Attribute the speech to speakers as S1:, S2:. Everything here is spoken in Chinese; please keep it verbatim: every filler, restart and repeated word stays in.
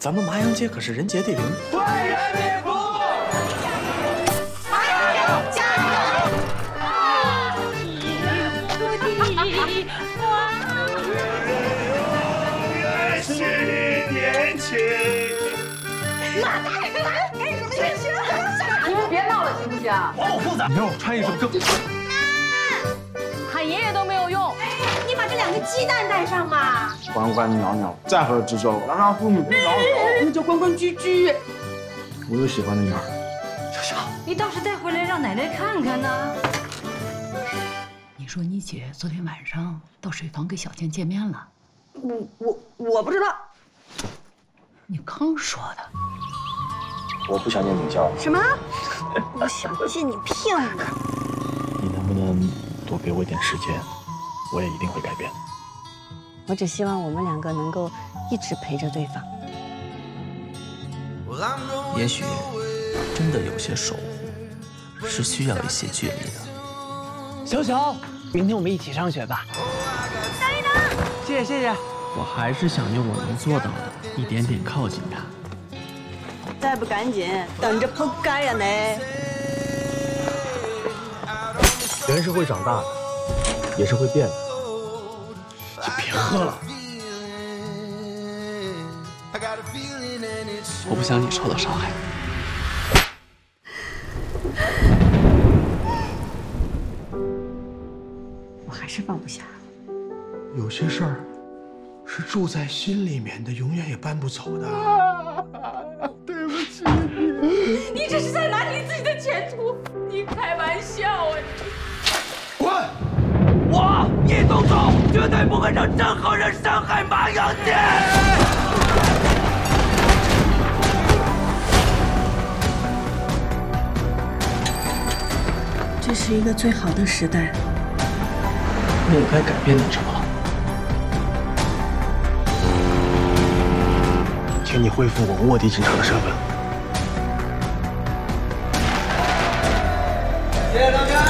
S1: 咱们麻阳街可是人杰地灵。
S2: 为人民服务。
S3: 麻阳街加油！
S2: 是年轻。
S3: 马大人来，赶紧说明天
S4: 你们别闹了，行不行？
S2: 还我裤子，
S1: 你让我穿一身更。
S4: 喊爷爷都没有用。
S3: 你把这两个鸡蛋带上嘛。
S5: 关关鸟鸟，在河之洲，让让父母不着手。
S4: 那叫关关雎居。
S5: 我有喜欢的女孩。
S1: 小小，
S4: 你倒是带回来让奶奶看看呢。你说你姐昨天晚上到水房跟小健见面了？
S3: 我我我不知道。
S4: 你刚说的。
S5: 我不想念名校。
S3: 什么？我想进你骗我？
S1: 你能不能多给我一点时间？我也一定会改变。
S3: 我只希望我们两个能够一直陪着对方。
S6: 也许真的有些守护是需要一些距离的。
S7: 小小，明天我们一起上学吧。
S3: 大力呢？
S7: 谢谢谢谢。
S6: 我还是想用我能做到的，一点点靠近他。
S3: 再不赶紧，等着扑街呀你！
S5: 人是会长大的，也是会变的。
S1: 你别喝了。
S6: 我不想你受到伤害。
S3: 我还是放不下。
S2: 有些事儿是住在心里面的，永远也搬不走的。对不起你，
S4: 你这是在拿你自己的前途？你开玩笑啊！
S2: 滚！
S6: 我叶总总绝对不会让任何人伤害麻阳街。
S3: 这是一个最好的时代。
S6: 我也该改变点什么了。
S5: 请你恢复我卧底警察的身份。
S2: 谢谢大家。